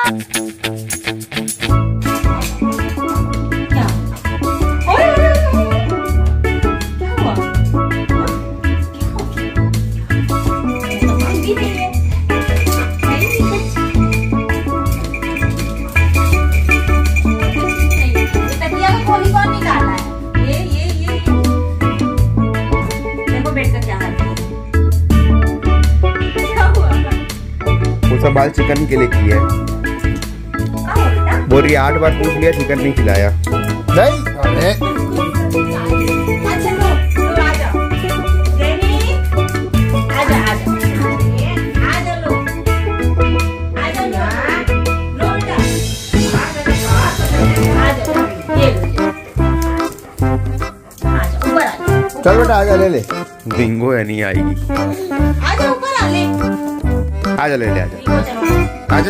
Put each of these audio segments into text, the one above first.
बाल चिकन के लिए किया है। बोल रही 8 बार पूछ लिया, चिकन नहीं खिलाया। नहीं अरे चल बेटा आजा ले ले। बिंगो है नहीं आएगी। आजा ऊपर आ ले। आजा ले ले आजा आजा।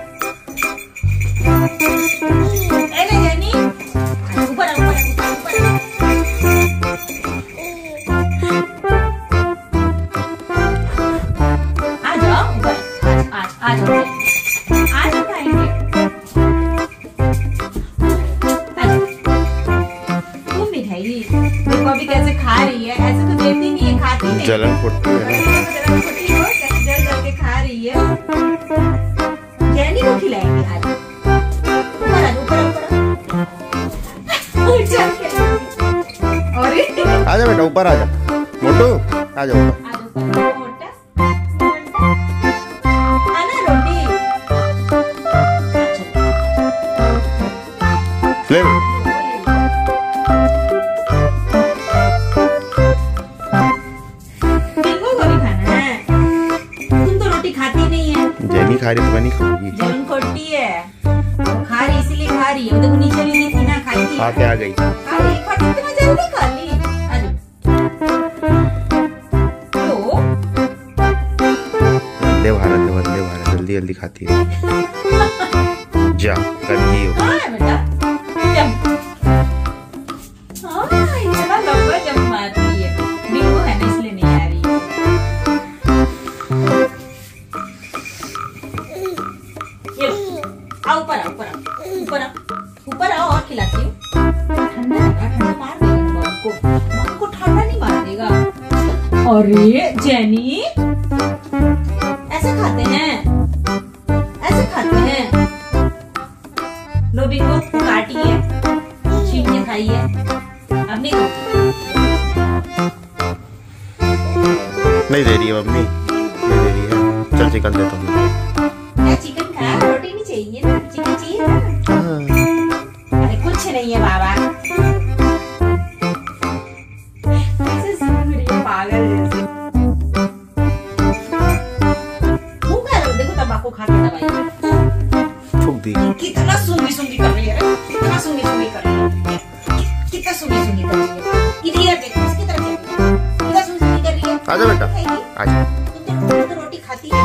ऊपर आ अभी कैसे खा रही है, ऐसे तो देती नहीं है, खाती नहीं। जलन फुटती है ना, जलन फुटी हो, कैसे जल जल के खा रही है। जैनी को खिलाएंगे आज। ऊपर आजा बेटा ऊपर आजा। मोटू आजा ऊपर। ले खा रही तो नहीं खाऊंगी। जलन खोटी है, खा रही इसीलिए खा रही है। देखो नीचे नहीं थी ना, खाई थी। आके आ गई। खा रही पर इतना जल्दी खा ली। तो वंदे भारत जल्दी जल्दी खाती है। जा करनी हो। हाँ बेटा जंप। हाँ इतना लंबा जंप मारती है। बिंगो है ना इसलिए नहीं आ रही। ऊपर आओ और खिलाती हूँ। ठंडा मार देगा बॉल को ठंडा नहीं मार देगा। अरे जेनी ऐसे खाते हैं, ऐसे खाते हैं। लो बिंगो काटिए, छींटे खाइए। अब नहीं दे रही है मम्मी, नहीं दे रही है। चल चिकन दे तुम। चिकन खा, रोटी नहीं चाहिए ना, चिकन चाहिए ना। अरे कुछ नहीं है बाबा, ऐसे सूंघ रही है पागल जैसे। मुंह करो, देखो तंबाकू खा के दवाई थूक दी। कितना सूंघी कर रही है, कितना सूंघी कर रही है, कितना सूंघी कर रही है। इधर देखो, इसकी तरफ देखो, कितना सूंघी कर रही है। आजा बेटा आजा। तुम तो रोटी खाती है,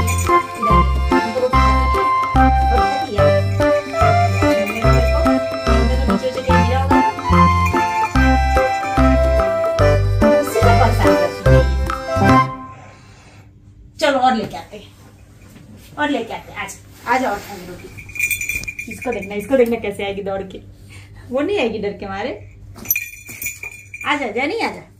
चलो और लेके आते हैं। आज और खाएंगे रोटी। इसको देखना कैसे आएगी दौड़ के। वो नहीं आएगी डर के मारे। आजा नहीं आजा।